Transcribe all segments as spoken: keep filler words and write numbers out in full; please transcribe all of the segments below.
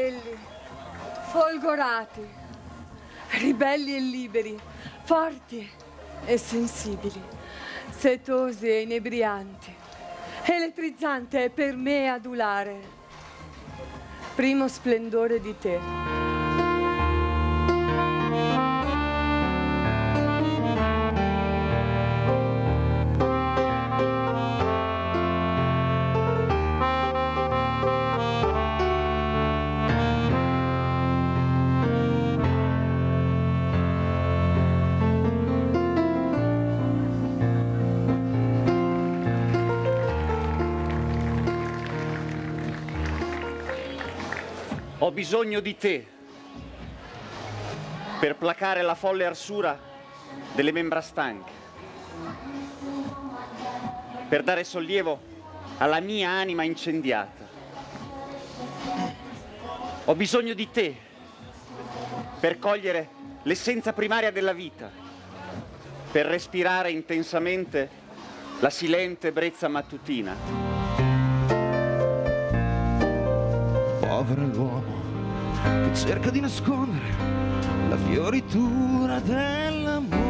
belli, folgorati, ribelli e liberi, forti e sensibili, setosi e inebrianti. Elettrizzante è per me adulare, primo splendore di te. Ho bisogno di te per placare la folle arsura delle membra stanche, per dare sollievo alla mia anima incendiata. Ho bisogno di te per cogliere l'essenza primaria della vita, per respirare intensamente la silente brezza mattutina. Povero l'uomo che cerca di nascondere la fioritura dell'amore.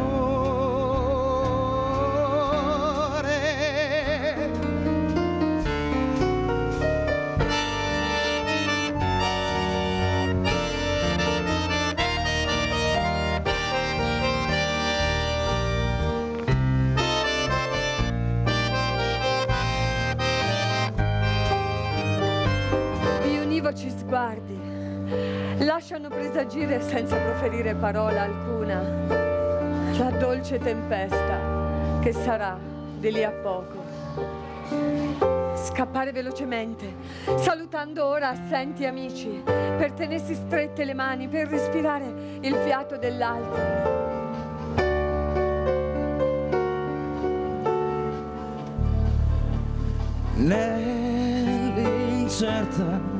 Univoci sguardi lasciano presagire senza proferire parola alcuna la dolce tempesta che sarà di lì a poco. Scappare velocemente, salutando ora assenti amici, per tenersi strette le mani, per respirare il fiato dell'altro. Nell'incerta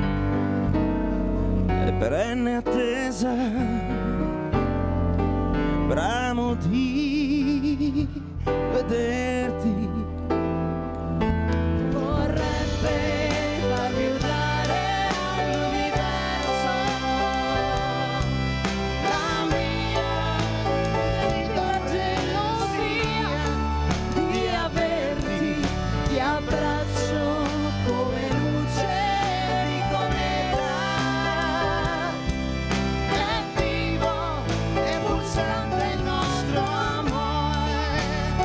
e perenne attesa, bramo di vederti. Vorrebbe farmi urlare all'universo la mia la gelosia di averti, ti abbraccio come luce di cometa. È vivo e pulsante il nostro amore.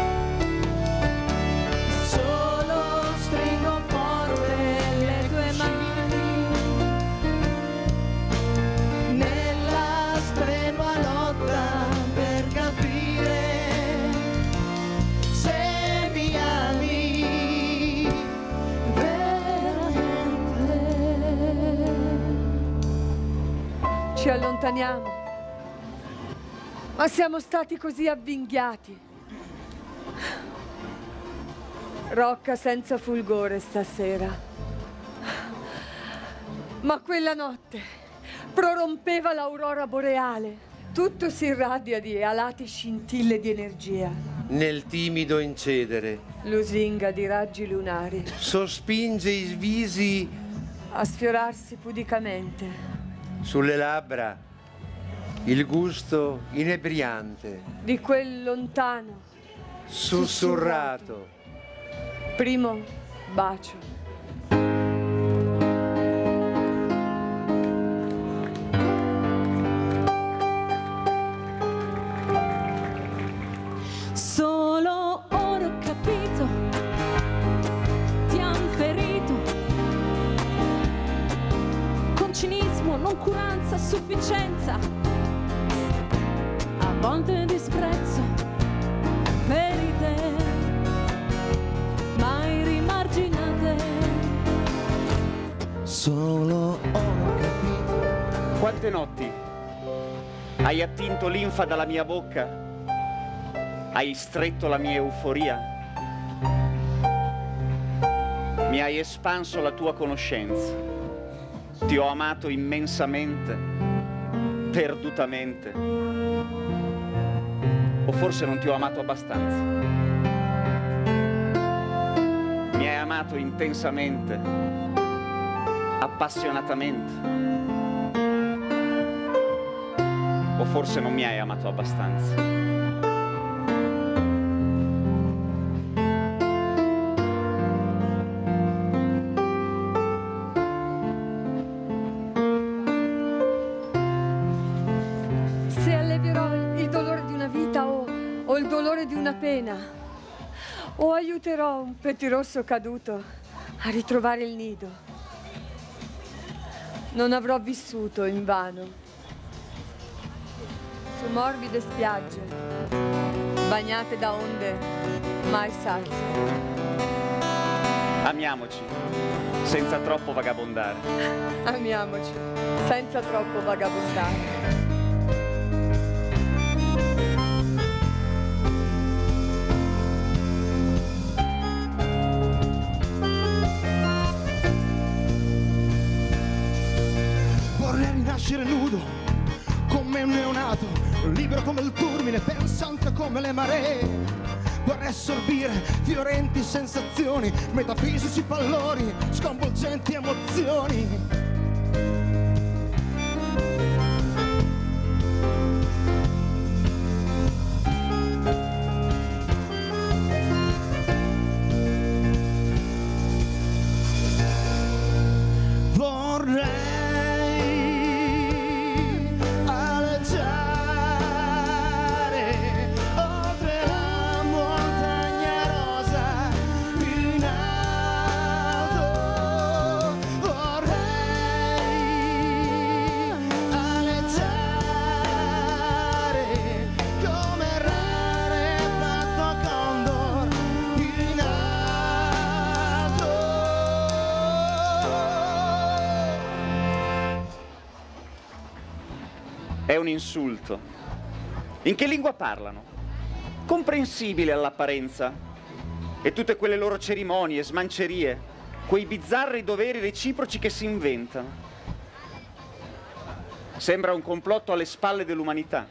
Solo stringo forte le tue mani nella strenua lotta per capire se mi ami veramente. Ci allontaniamo, ma siamo stati così avvinghiati. Rocca senza fulgore stasera, ma quella notte prorompeva l'aurora boreale. Tutto si irradia di alate scintille di energia, Nel timido incedere lusinga di raggi lunari, sospinge i visi a sfiorarsi pudicamente. sulle labbra il gusto inebriante, Di quel lontano sussurrato. primo bacio. Solo ora ho capito, ti han ferito, con cinismo, noncuranza, sufficienza, a volte disprezzo ferite mai rimarginate. Solo ho capito. Quante notti hai attinto linfa dalla mia bocca? Hai stretto la mia euforia? Mi hai espanso la tua conoscenza. Ti ho amato immensamente, perdutamente. O forse non ti ho amato abbastanza. Mi hai amato intensamente, appassionatamente. O forse non mi hai amato abbastanza. Se allevierò il dolore di una vita o, o il dolore di una pena, o aiuterò un pettirosso caduto a ritrovare il nido, non avrò vissuto invano. Su morbide spiagge, bagnate da onde mai sazie. Amiamoci, senza troppo vagabondare. Amiamoci, senza troppo vagabondare. Vorrei rinascere nudo, come un neonato, libero come il fulmine, pensante come le maree. Vorrei assorbire fiorenti sensazioni, metafisici pallori, sconvolgenti emozioni. È un insulto. In che lingua parlano? Comprensibile all'apparenza. E tutte quelle loro cerimonie, smancerie, quei bizzarri doveri reciproci che si inventano. Sembra un complotto alle spalle dell'umanità.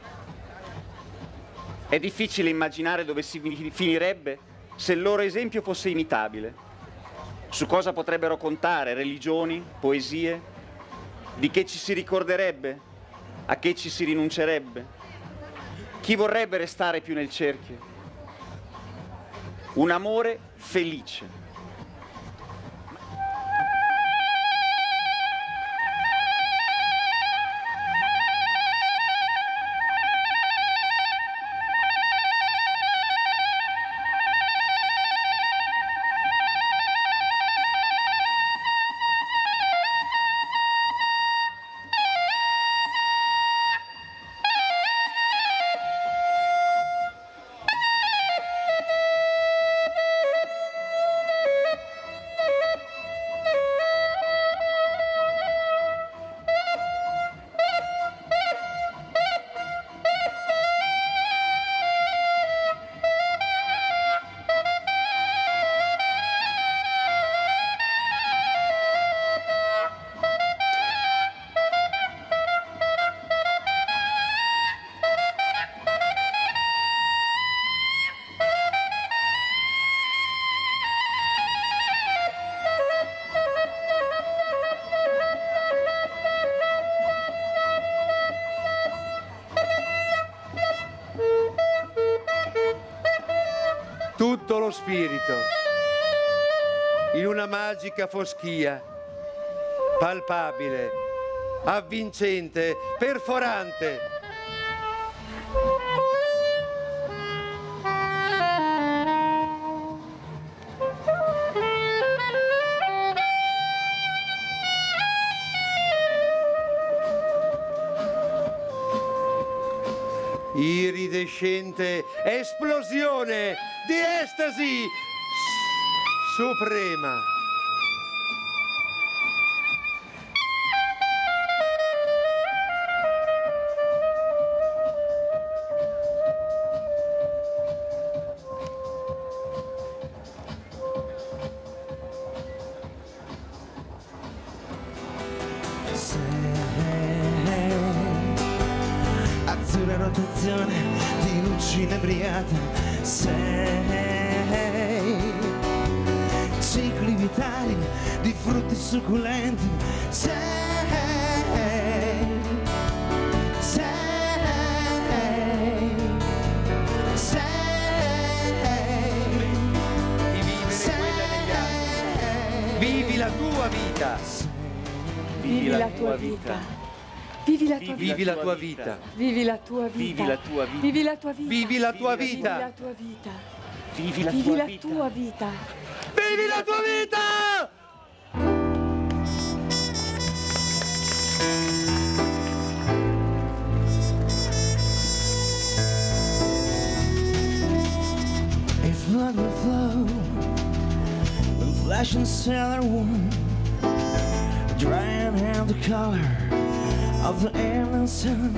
È difficile immaginare dove si finirebbe se il loro esempio fosse imitabile. Su cosa potrebbero contare religioni, poesie? Di che ci si ricorderebbe? A che ci si rinuncerebbe? Chi vorrebbe restare più nel cerchio? Un amore felice. Tutto lo spirito in una magica foschia, palpabile, avvincente, perforante. Iridescente esplosione di estasi suprema. Azzurra rotazione di luci inebriate, sei cicli vitali di frutti succulenti. Sei, sei, sei Di vivere quella degli altri. Vivi la tua vita. Vivi la tua vita. Vivi la tua Vivi vita. la tua vita. Vivi la tua vita. Vivi la tua vita. Vivi la tua vita. Vivi la tua Vivi vita. la tua vita. Vivi la Vivi tua la vita. tua vita. Vivi la tua vita! A flood will flow, will flash and sailor one, dry and have the color of the evening sun.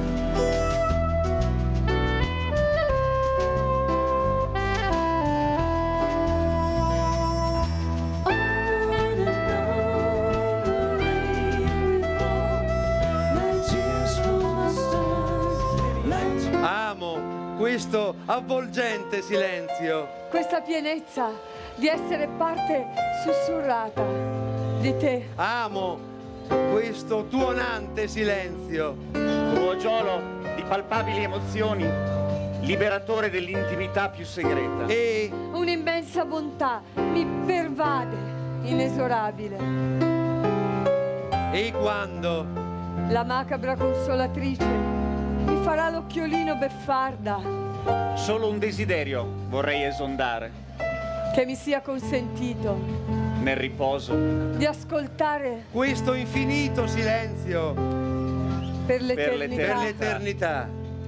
Amo questo avvolgente silenzio. Questa pienezza di essere parte sussurrata di te. Amo questo tuonante silenzio. Crogiolo di palpabili emozioni, liberatore dell'intimità più segreta. E Un'immensa bontà mi pervade, inesorabile. E quando La macabra consolatrice mi farà l'occhiolino beffarda, Solo un desiderio vorrei esondare che mi sia consentito nel riposo di ascoltare questo infinito silenzio per l'eternità. per l'eternità.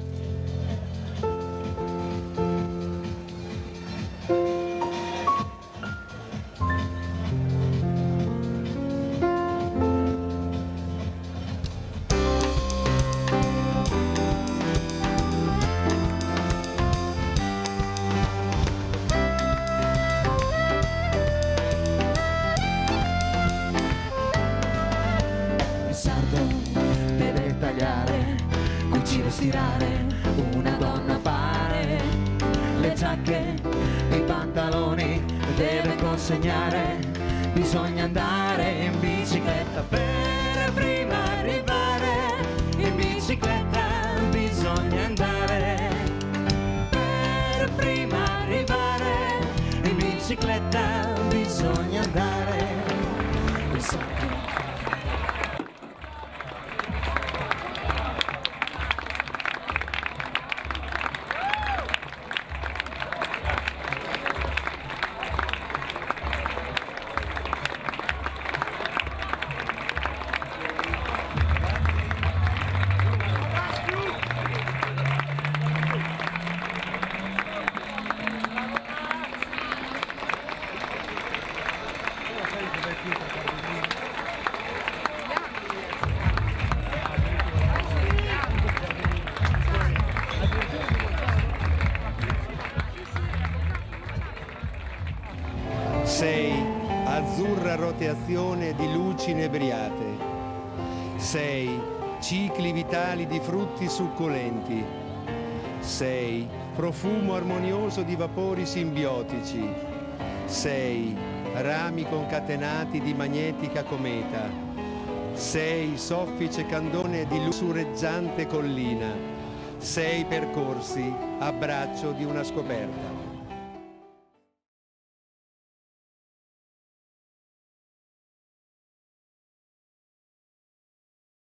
Il sardo deve tagliare, cucire, stirare, una donna pare, le giacche, i pantaloni deve consegnare, bisogna andare in bicicletta per prima arrivare, in bicicletta bisogna andare, per prima arrivare, in bicicletta bisogna andare. Il sardo Sei azzurra roteazione di luci inebriate. Sei cicli vitali di frutti succulenti. Sei profumo armonioso di vapori simbiotici. Sei rami concatenati di magnetica cometa. Sei soffice candone di lussureggiante collina. Sei percorsi a braccio di una scoperta.